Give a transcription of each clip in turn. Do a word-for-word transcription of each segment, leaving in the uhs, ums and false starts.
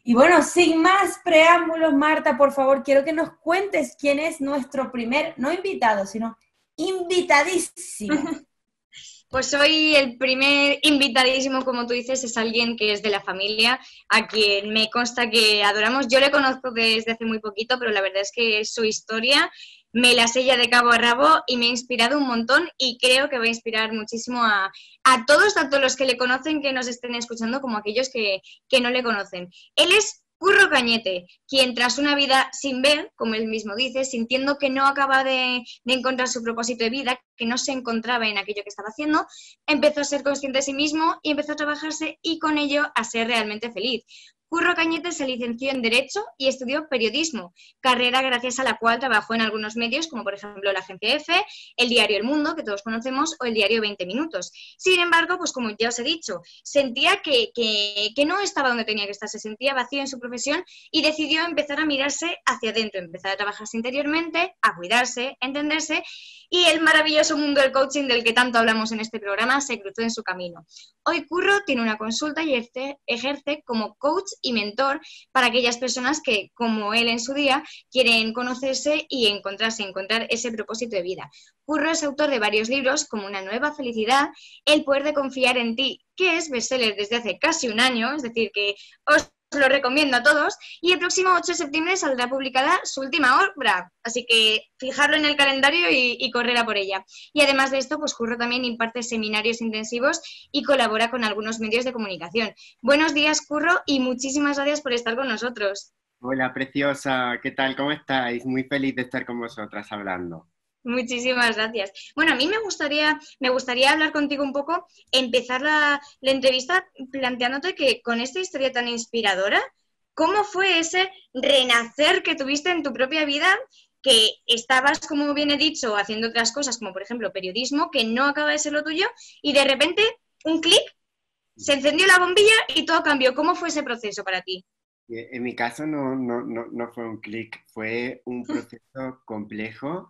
Y bueno, sin más preámbulos, Marta, por favor, quiero que nos cuentes quién es nuestro primer, no invitado, sino invitadísimo. Pues soy el primer invitadísimo, como tú dices, es alguien que es de la familia, a quien me consta que adoramos. Yo le conozco desde hace muy poquito, pero la verdad es que su historia me la sé ya de cabo a rabo y me ha inspirado un montón y creo que va a inspirar muchísimo a, a todos, tanto los que le conocen que nos estén escuchando como aquellos que, que no le conocen. Él es Curro Cañete, quien tras una vida sin ver, como él mismo dice, sintiendo que no acaba de, de encontrar su propósito de vida, que no se encontraba en aquello que estaba haciendo, empezó a ser consciente de sí mismo y empezó a trabajarse y con ello a ser realmente feliz. Curro Cañete se licenció en Derecho y estudió Periodismo, carrera gracias a la cual trabajó en algunos medios, como por ejemplo la Agencia Efe, el diario El Mundo, que todos conocemos, o el diario veinte minutos. Sin embargo, pues como ya os he dicho, sentía que, que, que no estaba donde tenía que estar, se sentía vacío en su profesión y decidió empezar a mirarse hacia adentro, empezar a trabajarse interiormente, a cuidarse, a entenderse, y el maravilloso mundo del coaching del que tanto hablamos en este programa se cruzó en su camino. Hoy Curro tiene una consulta y ejerce como coach y mentor para aquellas personas que, como él en su día, quieren conocerse y encontrarse, encontrar ese propósito de vida. Curro es autor de varios libros como Una nueva felicidad, El poder de confiar en ti, que es bestseller desde hace casi un año, es decir, que os lo recomiendo a todos, y el próximo ocho de septiembre saldrá publicada su última obra, así que fijarlo en el calendario y, y correr a por ella. Y además de esto, pues Curro también imparte seminarios intensivos y colabora con algunos medios de comunicación. Buenos días, Curro, y muchísimas gracias por estar con nosotros. Hola, preciosa, ¿qué tal? ¿Cómo estáis? Muy feliz de estar con vosotras hablando. Muchísimas gracias. Bueno, a mí me gustaría, me gustaría hablar contigo un poco, empezar la, la entrevista planteándote que con esta historia tan inspiradora, ¿cómo fue ese renacer que tuviste en tu propia vida? Que estabas, como bien he dicho, haciendo otras cosas, como por ejemplo periodismo, que no acaba de ser lo tuyo, y de repente, un clic, se encendió la bombilla y todo cambió. ¿Cómo fue ese proceso para ti? En mi caso no, no, no, no fue un clic, fue un proceso complejo,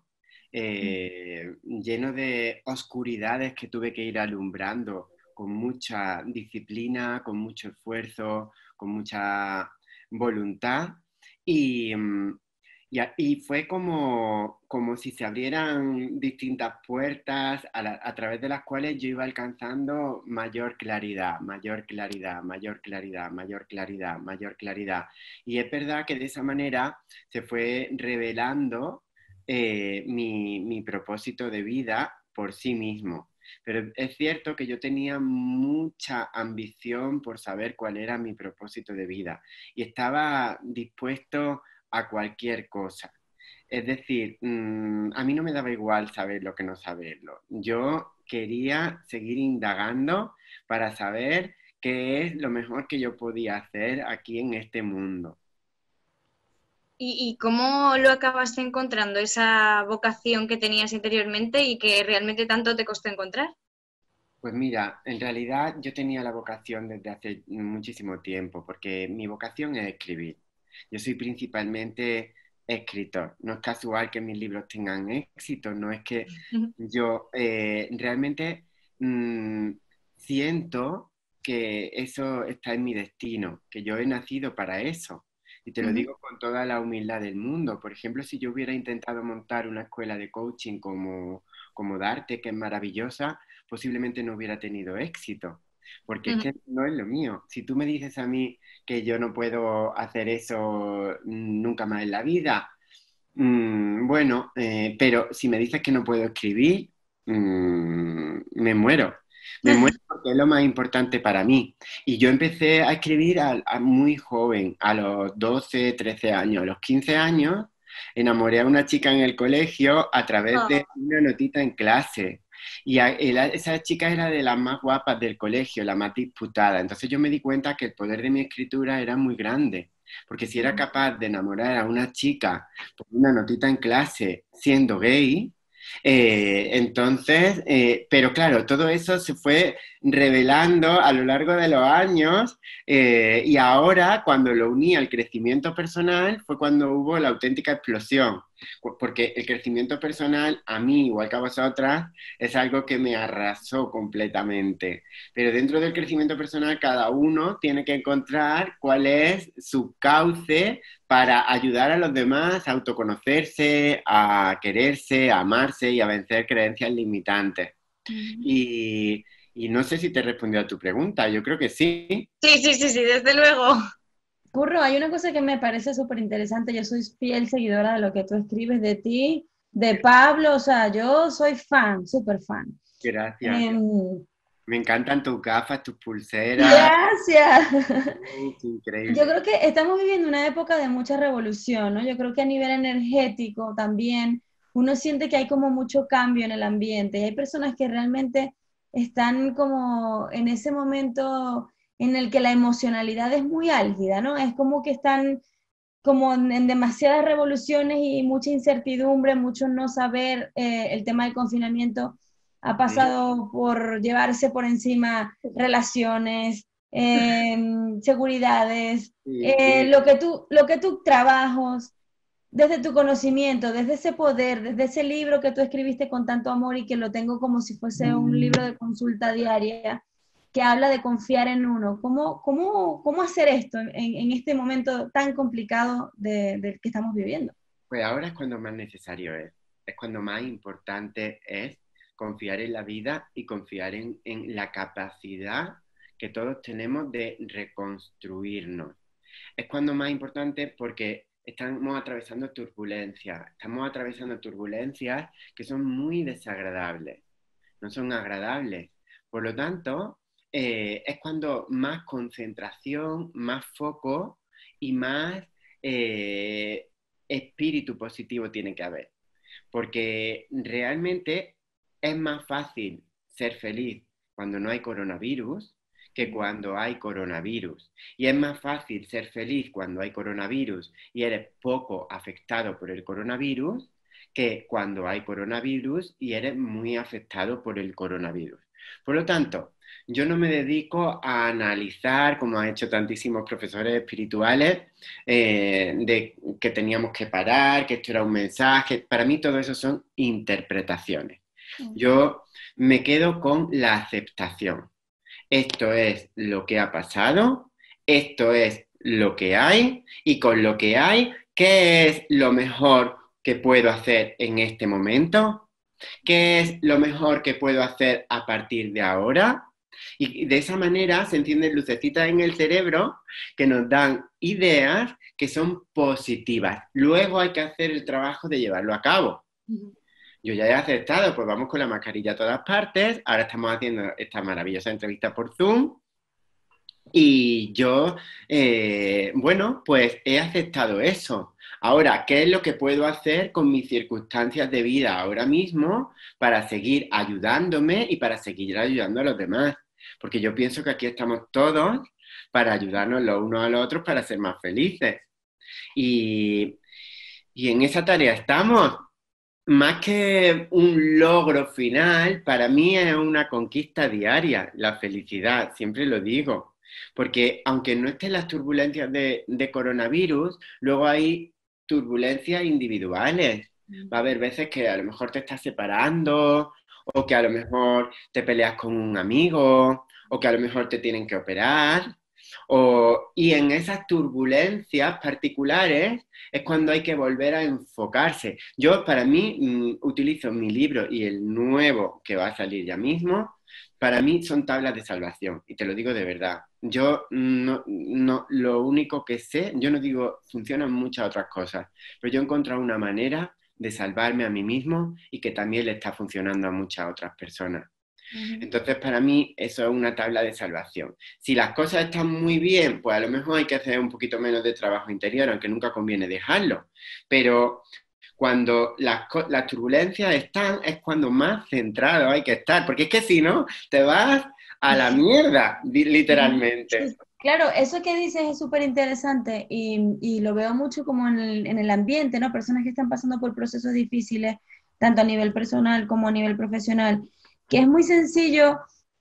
eh, lleno de oscuridades que tuve que ir alumbrando con mucha disciplina, con mucho esfuerzo, con mucha voluntad y, y, y fue como, como si se abrieran distintas puertas a, la, a través de las cuales yo iba alcanzando mayor claridad, mayor claridad, mayor claridad, mayor claridad, mayor claridad. Y es verdad que de esa manera se fue revelando eh, mi, mi propósito de vida por sí mismo. Pero es cierto que yo tenía mucha ambición por saber cuál era mi propósito de vida y estaba dispuesto a cualquier cosa. Es decir, mmm, a mí no me daba igual saberlo que no saberlo. Yo quería seguir indagando para saber qué es lo mejor que yo podía hacer aquí en este mundo. ¿Y, y cómo lo acabaste encontrando, esa vocación que tenías interiormente y que realmente tanto te costó encontrar? Pues mira, en realidad yo tenía la vocación desde hace muchísimo tiempo, porque mi vocación es escribir. Yo soy principalmente escritor. No es casual que mis libros tengan éxito, no es que yo eh, realmente mmm, siento que eso está en mi destino, que yo he nacido para eso. Y te lo digo con toda la humildad del mundo. Por ejemplo, si yo hubiera intentado montar una escuela de coaching como, como Darte, que es maravillosa, posiblemente no hubiera tenido éxito, porque es que no es lo mío. Si tú me dices a mí que yo no puedo hacer eso nunca más en la vida, mmm, bueno, eh, pero si me dices que no puedo escribir, mmm, me muero. Me muero porque es lo más importante para mí. Y yo empecé a escribir a, a muy joven, a los doce, trece años. A los quince años enamoré a una chica en el colegio a través de una notita en clase. Y a, el, esa chica era de las más guapas del colegio, la más disputada. Entonces yo me di cuenta que el poder de mi escritura era muy grande. Porque si era capaz de enamorar a una chica por una notita en clase siendo gay, eh, entonces, eh, pero claro, todo eso se fue revelando a lo largo de los años eh, y ahora cuando lo uní al crecimiento personal fue cuando hubo la auténtica explosión. Porque el crecimiento personal, a mí, igual que a vosotras, es algo que me arrasó completamente. Pero dentro del crecimiento personal, cada uno tiene que encontrar cuál es su cauce para ayudar a los demás a autoconocerse, a quererse, a amarse y a vencer creencias limitantes. Uh-huh. Y, y no sé si te he respondido a tu pregunta, yo creo que sí. Sí, sí, sí, sí, desde luego. Curro, hay una cosa que me parece súper interesante, yo soy fiel seguidora de lo que tú escribes, de ti, de Pablo, o sea, yo soy fan, súper fan. Gracias. Eh, me encantan tus gafas, tus pulseras. Gracias. Es increíble. Yo creo que estamos viviendo una época de mucha revolución, ¿no? Yo creo que a nivel energético también uno siente que hay como mucho cambio en el ambiente y hay personas que realmente están como en ese momento en el que la emocionalidad es muy álgida, ¿no? Es como que están como en demasiadas revoluciones y mucha incertidumbre, mucho no saber. Eh, el tema del confinamiento ha pasado sí. por llevarse por encima relaciones, eh, seguridades, sí, eh, sí. Lo que tú, lo que tú trabajas, desde tu conocimiento, desde ese poder, desde ese libro que tú escribiste con tanto amor y que lo tengo como si fuese un libro de consulta diaria, que habla de confiar en uno. ¿Cómo, cómo, cómo hacer esto en, en este momento tan complicado de, del que estamos viviendo? Pues ahora es cuando más necesario es, es cuando más importante es confiar en la vida y confiar en, en la capacidad que todos tenemos de reconstruirnos. Es cuando más importante porque estamos atravesando turbulencias, estamos atravesando turbulencias que son muy desagradables, no son agradables. Por lo tanto, eh, es cuando más concentración, más foco y más eh, espíritu positivo tiene que haber. Porque realmente es más fácil ser feliz cuando no hay coronavirus que cuando hay coronavirus. Y es más fácil ser feliz cuando hay coronavirus y eres poco afectado por el coronavirus que cuando hay coronavirus y eres muy afectado por el coronavirus. Por lo tanto, yo no me dedico a analizar, como han hecho tantísimos profesores espirituales, eh, de que teníamos que parar, que esto era un mensaje. Para mí todo eso son interpretaciones. Yo me quedo con la aceptación. Esto es lo que ha pasado, esto es lo que hay, y con lo que hay, ¿qué es lo mejor que puedo hacer en este momento? ¿Qué es lo mejor que puedo hacer a partir de ahora? Y de esa manera se encienden lucecitas en el cerebro que nos dan ideas que son positivas. Luego hay que hacer el trabajo de llevarlo a cabo. Uh-huh. Yo ya he aceptado, pues vamos con la mascarilla a todas partes. Ahora estamos haciendo esta maravillosa entrevista por Zoom. Y yo, eh, bueno, pues he aceptado eso. Ahora, ¿qué es lo que puedo hacer con mis circunstancias de vida ahora mismo para seguir ayudándome y para seguir ayudando a los demás? Porque yo pienso que aquí estamos todos para ayudarnos los unos a los otros para ser más felices. Y, y en esa tarea estamos. Más que un logro final, para mí es una conquista diaria, la felicidad, siempre lo digo. Porque aunque no estén las turbulencias de, de coronavirus, luego hay turbulencias individuales. Va a haber veces que a lo mejor te estás separando, o que a lo mejor te peleas con un amigo, o que a lo mejor te tienen que operar. O, y en esas turbulencias particulares es cuando hay que volver a enfocarse. Yo, para mí, mm, utilizo mi libro y el nuevo que va a salir ya mismo, para mí son tablas de salvación, y te lo digo de verdad. Yo no, no, lo único que sé, yo no digo, funcionan muchas otras cosas, pero yo he encontrado una manera de salvarme a mí mismo y que también le está funcionando a muchas otras personas. Entonces, para mí, eso es una tabla de salvación. Si las cosas están muy bien, pues a lo mejor hay que hacer un poquito menos de trabajo interior, aunque nunca conviene dejarlo. Pero cuando las, las turbulencias están, es cuando más centrado hay que estar. Porque es que si no, te vas a la mierda, literalmente. Claro, eso que dices es súper interesante y, y lo veo mucho como en el, en el ambiente, ¿no? Personas que están pasando por procesos difíciles, tanto a nivel personal como a nivel profesional, que es muy sencillo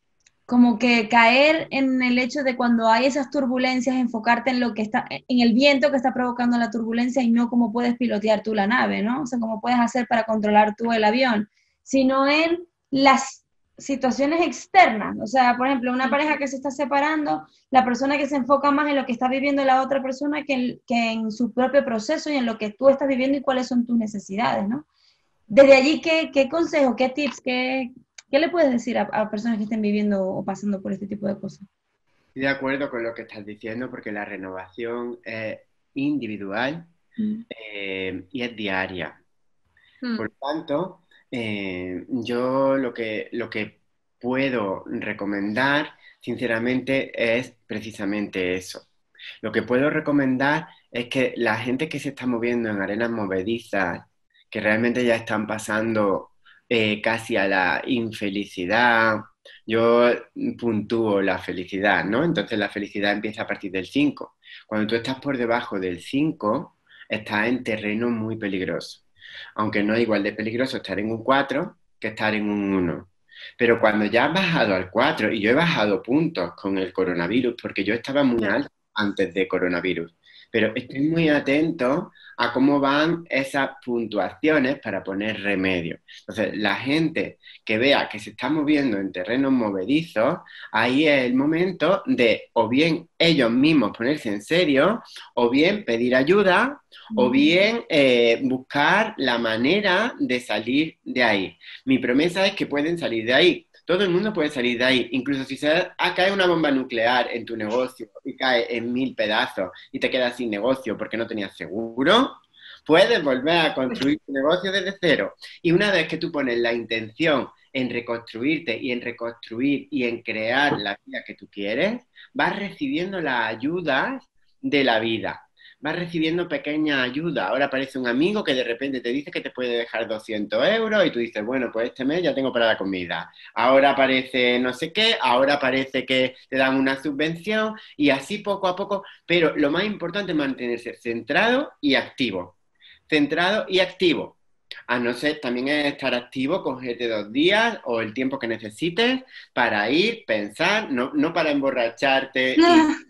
como que caer en el hecho de cuando hay esas turbulencias, enfocarte en lo que está, en el viento que está provocando la turbulencia y no cómo puedes pilotear tú la nave, ¿no? O sea, cómo puedes hacer para controlar tú el avión, sino en las situaciones externas. O sea, por ejemplo, una pareja que se está separando, la persona que se enfoca más en lo que está viviendo la otra persona que en, que en su propio proceso y en lo que tú estás viviendo y cuáles son tus necesidades, ¿no? Desde allí, ¿qué, qué consejo, qué tips, qué, qué le puedes decir a, a personas que estén viviendo o pasando por este tipo de cosas? Estoy de acuerdo con lo que estás diciendo porque la renovación es individual Mm. eh, y es diaria. Mm. Por lo tanto, eh, yo lo que, lo que puedo recomendar, sinceramente, es precisamente eso. Lo que puedo recomendar es que la gente que se está moviendo en arenas movedizas, que realmente ya están pasando eh, casi a la infelicidad, yo puntúo la felicidad, ¿no? Entonces la felicidad empieza a partir del cinco. Cuando tú estás por debajo del cinco, estás en terreno muy peligroso. Aunque no es igual de peligroso estar en un cuatro que estar en un uno. Pero cuando ya has bajado al cuatro, y yo he bajado puntos con el coronavirus, porque yo estaba muy alto antes de coronavirus, pero estoy muy atento a cómo van esas puntuaciones para poner remedio. Entonces, la gente que vea que se está moviendo en terrenos movedizos, ahí es el momento de o bien ellos mismos ponerse en serio, o bien pedir ayuda, o bien eh, buscar la manera de salir de ahí. Mi promesa es que pueden salir de ahí. Todo el mundo puede salir de ahí, incluso si se cae una bomba nuclear en tu negocio y cae en mil pedazos y te quedas sin negocio porque no tenías seguro, puedes volver a construir tu negocio desde cero. Y una vez que tú pones la intención en reconstruirte y en reconstruir y en crear la vida que tú quieres, vas recibiendo las ayudas de la vida. Vas recibiendo pequeña ayuda. Ahora aparece un amigo que de repente te dice que te puede dejar doscientos euros y tú dices, bueno, pues este mes ya tengo para la comida. Ahora aparece no sé qué, ahora parece que te dan una subvención y así poco a poco. Pero lo más importante es mantenerse centrado y activo. Centrado y activo. A no ser, también es estar activo, cogerte dos días o el tiempo que necesites para ir, pensar, no, no para emborracharte y...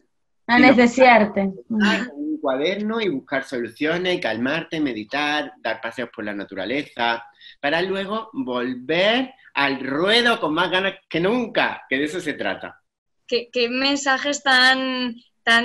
A necesidarte. un cuaderno y buscar soluciones y calmarte, meditar, dar paseos por la naturaleza, para luego volver al ruedo con más ganas que nunca, que de eso se trata. ¿Qué, qué mensajes tan,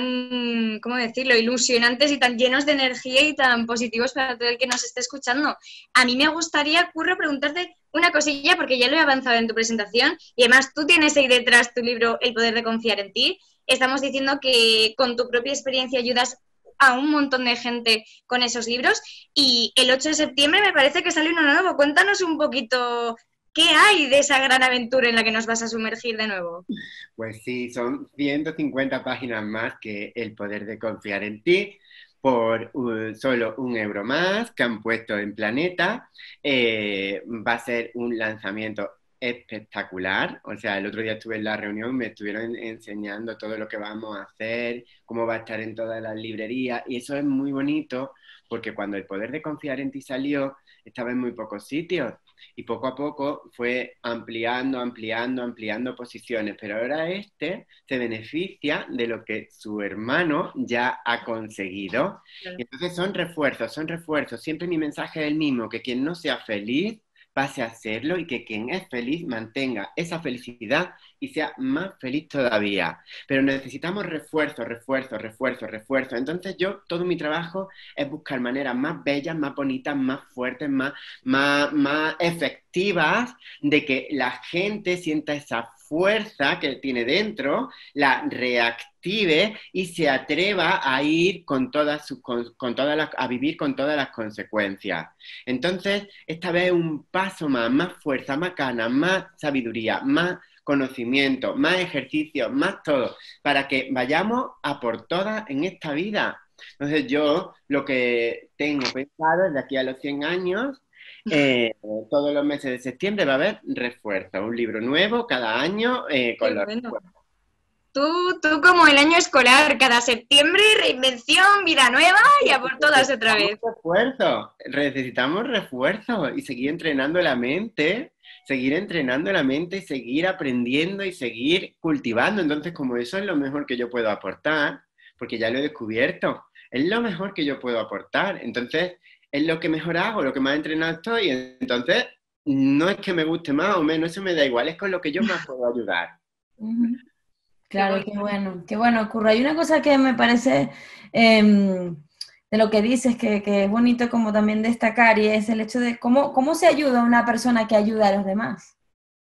tan, ¿cómo decirlo?, ilusionantes y tan llenos de energía y tan positivos para todo el que nos esté escuchando. A mí me gustaría, Curro, preguntarte una cosilla, porque ya lo he avanzado en tu presentación, y además tú tienes ahí detrás tu libro El poder de confiar en ti. Estamos diciendo que con tu propia experiencia ayudas a un montón de gente con esos libros, y el ocho de septiembre me parece que sale uno nuevo. Cuéntanos un poquito qué hay de esa gran aventura en la que nos vas a sumergir de nuevo. Pues sí, son ciento cincuenta páginas más que El poder de confiar en ti, por uh, solo un euro más que han puesto en Planeta. Eh, va a ser un lanzamiento espectacular. O sea, el otro día estuve en la reunión, me estuvieron enseñando todo lo que vamos a hacer, cómo va a estar en todas las librerías, y eso es muy bonito porque cuando El poder de confiar en ti salió, estaba en muy pocos sitios y poco a poco fue ampliando, ampliando, ampliando posiciones, pero ahora este se beneficia de lo que su hermano ya ha conseguido. Claro. Entonces son refuerzos, son refuerzos. Siempre mi mensaje es el mismo, que quien no sea feliz pase a hacerlo y que quien es feliz mantenga esa felicidad y sea más feliz todavía. Pero necesitamos refuerzos, refuerzos, refuerzos, refuerzos. Entonces yo, todo mi trabajo es buscar maneras más bellas, más bonitas, más fuertes, más, más, más efectivas de que la gente sienta esa fuerza que tiene dentro, la reactive y se atreva a ir con todas sus, con, con todas las, a vivir con todas las consecuencias. Entonces, esta vez un paso más, más fuerza, más ganas, más sabiduría, más conocimiento, más ejercicio, más todo, para que vayamos a por todas en esta vida. Entonces yo lo que tengo pensado es de aquí a los cien años, eh, todos los meses de septiembre va a haber refuerzo, un libro nuevo cada año eh, con los bueno. Tú, tú como el año escolar, cada septiembre, reinvención, vida nueva y a por todas otra vez. Refuerzo, necesitamos refuerzo y seguir entrenando la mente seguir entrenando la mente y seguir aprendiendo y seguir cultivando. Entonces, como eso es lo mejor que yo puedo aportar, porque ya lo he descubierto, es lo mejor que yo puedo aportar. Entonces, es lo que mejor hago, lo que más entrenado estoy. Entonces, no es que me guste más o menos, eso me da igual, es con lo que yo más puedo ayudar. Uh-huh. Claro, qué bueno, qué bueno, Curro. Hay una cosa que me parece eh, de lo que dices que, que es bonito como también destacar, y es el hecho de cómo, cómo se ayuda a una persona que ayuda a los demás.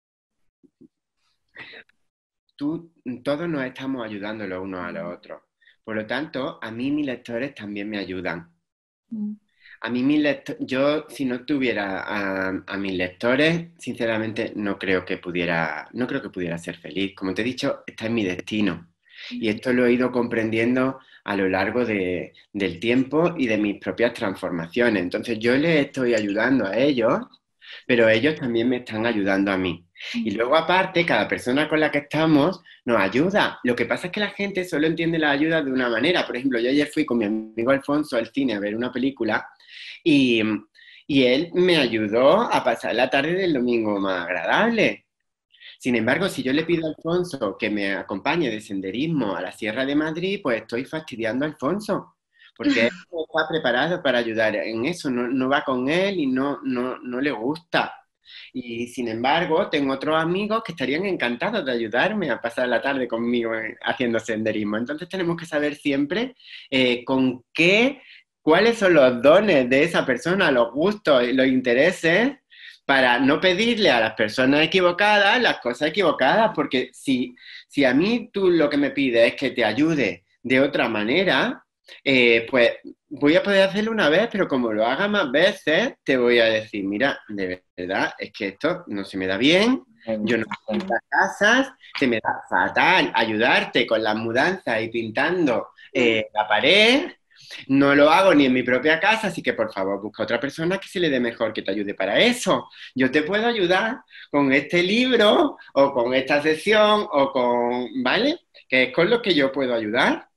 Tú, todos nos estamos ayudando los unos a los otros. Por lo tanto, a mí mis lectores también me ayudan. Mm. A mí mis lectores, yo si no tuviera a, a mis lectores, sinceramente no creo que pudiera, no creo que pudiera ser feliz. Como te he dicho, está en mi destino. Y esto lo he ido comprendiendo a lo largo de, del tiempo y de mis propias transformaciones. Entonces yo les estoy ayudando a ellos, pero ellos también me están ayudando a mí. Y luego aparte, cada persona con la que estamos nos ayuda. Lo que pasa es que la gente solo entiende la ayuda de una manera. Por ejemplo, yo ayer fui con mi amigo Alfonso al cine a ver una película y, y él me ayudó a pasar la tarde del domingo más agradable. Sin embargo, si yo le pido a Alfonso que me acompañe de senderismo a la Sierra de Madrid, pues estoy fastidiando a Alfonso, porque él no está preparado para ayudar en eso, no, no va con él y no, no, no le gusta. Y sin embargo, tengo otros amigos que estarían encantados de ayudarme a pasar la tarde conmigo haciendo senderismo. Entonces tenemos que saber siempre eh, con qué, cuáles son los dones de esa persona, los gustos y los intereses, para no pedirle a las personas equivocadas las cosas equivocadas, porque si, si a mí tú lo que me pides es que te ayude de otra manera, eh, pues voy a poder hacerlo una vez, pero como lo haga más veces, te voy a decir, mira, de verdad, es que esto no se me da bien, yo no pinto casas, se me da fatal ayudarte con las mudanzas y pintando eh, la pared. No lo hago ni en mi propia casa, así que por favor busca otra persona que se le dé mejor que te ayude para eso. Yo te puedo ayudar con este libro o con esta sesión o con, ¿vale? Que es con lo que yo puedo ayudar.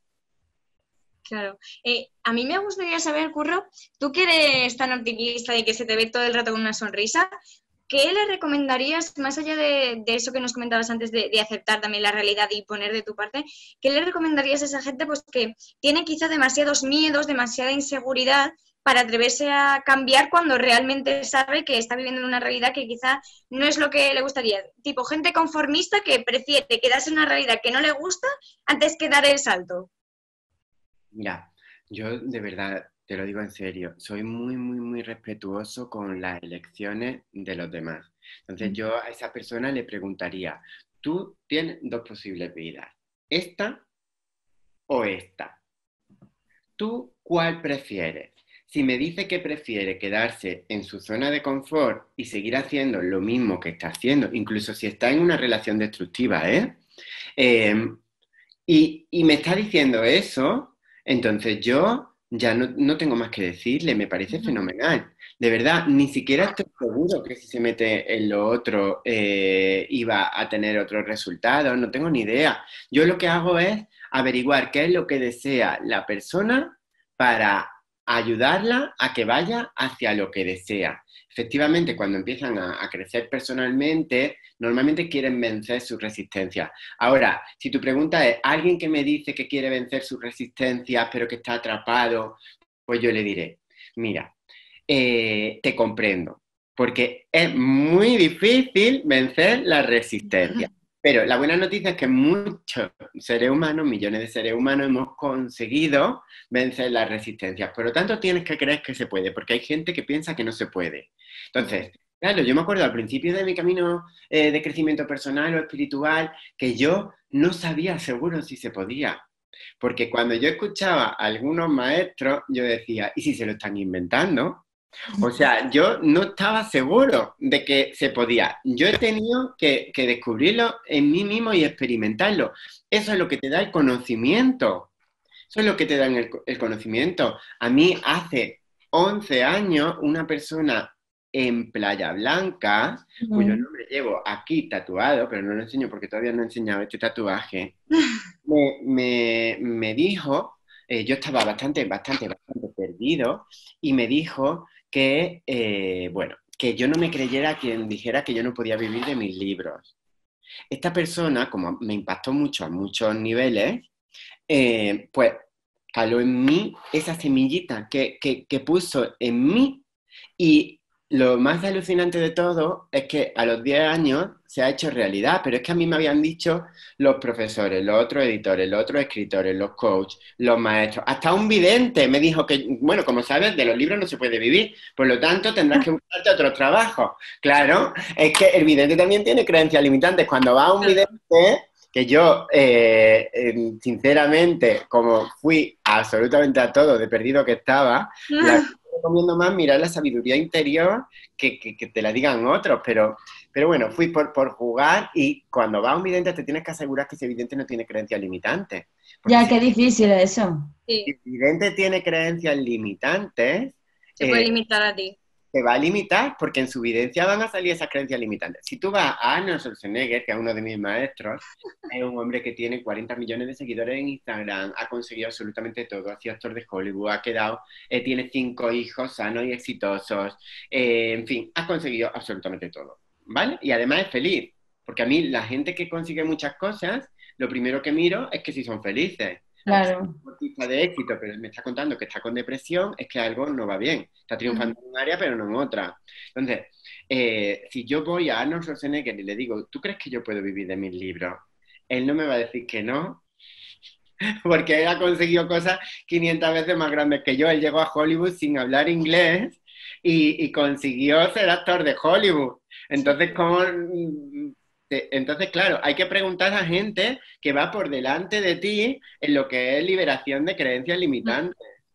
Claro. Eh, a mí me gustaría saber, Curro, tú que eres tan optimista y que se te ve todo el rato con una sonrisa, ¿qué le recomendarías, más allá de, de eso que nos comentabas antes de, de aceptar también la realidad y poner de tu parte, qué le recomendarías a esa gente pues que tiene quizá demasiados miedos, demasiada inseguridad para atreverse a cambiar cuando realmente sabe que está viviendo en una realidad que quizá no es lo que le gustaría? Tipo, gente conformista que prefiere quedarse en una realidad que no le gusta antes que dar el salto. Mira, yo de verdad, te lo digo en serio, soy muy, muy, muy respetuoso con las elecciones de los demás. Entonces yo a esa persona le preguntaría, tú tienes dos posibles vidas, esta o esta. ¿Tú cuál prefieres? Si me dice que prefiere quedarse en su zona de confort y seguir haciendo lo mismo que está haciendo, incluso si está en una relación destructiva, ¿eh? eh y, y me está diciendo eso, entonces yo ya no, no tengo más que decirle, me parece uh-huh. fenomenal. De verdad, ni siquiera estoy seguro que si se mete en lo otro eh, iba a tener otros resultados, no tengo ni idea. Yo lo que hago es averiguar qué es lo que desea la persona para ayudarla a que vaya hacia lo que desea. Efectivamente, cuando empiezan a, a crecer personalmente, normalmente quieren vencer su resistencia. Ahora, si tu pregunta es, ¿alguien que me dice que quiere vencer sus resistencias pero que está atrapado? Pues yo le diré, mira, eh, te comprendo, porque es muy difícil vencer la resistencia. Pero la buena noticia es que muchos seres humanos, millones de seres humanos, hemos conseguido vencer las resistencias. Por lo tanto, tienes que creer que se puede, porque hay gente que piensa que no se puede. Entonces, claro, yo me acuerdo al principio de mi camino eh, de crecimiento personal o espiritual, que yo no sabía seguro si se podía. Porque cuando yo escuchaba a algunos maestros, yo decía, ¿y si se lo están inventando? O sea, yo no estaba seguro de que se podía. Yo he tenido que, que descubrirlo en mí mismo y experimentarlo. Eso es lo que te da el conocimiento. Eso es lo que te da el, el conocimiento. A mí hace once años, una persona en Playa Blanca, uh-huh. cuyo nombre llevo aquí tatuado, pero no lo enseño porque todavía no he enseñado este tatuaje, me, me, me dijo, eh, yo estaba bastante, bastante, bastante perdido, y me dijo que, eh, bueno, que yo no me creyera quien dijera que yo no podía vivir de mis libros. Esta persona, como me impactó mucho a muchos niveles, eh, pues caló en mí esa semillita que, que, que puso en mí, y lo más alucinante de todo es que a los diez años se ha hecho realidad, pero es que a mí me habían dicho los profesores, los otros editores, los otros escritores, los coaches, los maestros, hasta un vidente me dijo que, bueno, como sabes, de los libros no se puede vivir, por lo tanto tendrás que buscarte otros trabajos. Claro, es que el vidente también tiene creencias limitantes. Cuando va a un vidente, que yo, eh, eh, sinceramente, como fui absolutamente a todo de perdido que estaba, la recomiendo más mirar la sabiduría interior que, que, que te la digan otros, pero, pero bueno, fui por, por jugar, y cuando vas a un vidente te tienes que asegurar que ese vidente no tiene creencias limitantes. Ya, Si qué difícil eso. Sí. el vidente tiene creencias limitantes, Se puede eh, limitar a ti. te va a limitar, porque en su evidencia van a salir esas creencias limitantes. Si tú vas a Arnold Schwarzenegger, que es uno de mis maestros, es un hombre que tiene cuarenta millones de seguidores en Instagram, ha conseguido absolutamente todo, ha sido actor de Hollywood, ha quedado, eh, tiene cinco hijos sanos y exitosos, eh, en fin, ha conseguido absolutamente todo, ¿vale? Y además es feliz, porque a mí la gente que consigue muchas cosas, lo primero que miro es que si son felices. Claro. Deportista de éxito, pero me está contando que está con depresión, es que algo no va bien. Está triunfando uh-huh. en un área, pero no en otra. Entonces, eh, si yo voy a Arnold Schwarzenegger y le digo, ¿tú crees que yo puedo vivir de mis libros? Él no me va a decir que no, porque él ha conseguido cosas quinientas veces más grandes que yo. Él llegó a Hollywood sin hablar inglés y, y consiguió ser actor de Hollywood. Entonces, ¿cómo...? Entonces, claro, hay que preguntar a gente que va por delante de ti en lo que es liberación de creencias limitantes.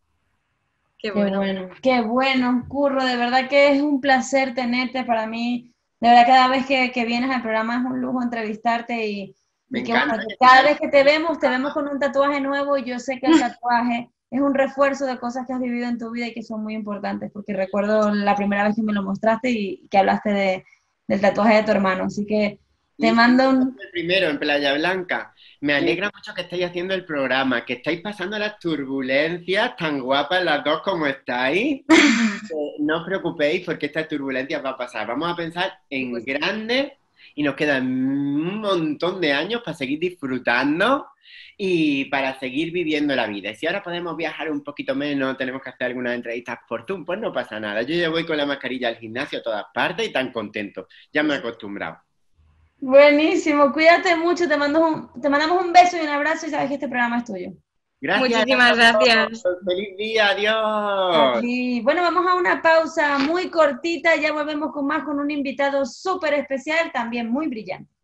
Qué bueno. Qué bueno, qué bueno, Curro, de verdad que es un placer tenerte para mí. De verdad, cada vez que, que vienes al programa es un lujo entrevistarte, y, Me y que, encanta. bueno, que cada vez que te vemos, te vemos con un tatuaje nuevo, y yo sé que el tatuaje es un refuerzo de cosas que has vivido en tu vida y que son muy importantes, porque recuerdo la primera vez que me lo mostraste y que hablaste de, del tatuaje de tu hermano, así que te mando un... El primero, en Playa Blanca. Me alegra mucho que estáis haciendo el programa, que estáis pasando las turbulencias tan guapas las dos como estáis. eh, no os preocupéis, porque estas turbulencias va a pasar. Vamos a pensar en pues, grande, y nos quedan un montón de años para seguir disfrutando y para seguir viviendo la vida. Y si ahora podemos viajar un poquito menos, tenemos que hacer algunas entrevistas por Zoom, pues no pasa nada. Yo ya voy con la mascarilla al gimnasio a todas partes y tan contento. Ya me he acostumbrado. Buenísimo, cuídate mucho, te, mando un, te mandamos un beso y un abrazo, y sabes que este programa es tuyo. Gracias. Muchísimas gracias. Feliz día, adiós. Aquí. Bueno, vamos a una pausa muy cortita, ya volvemos con más, con un invitado súper especial, también muy brillante.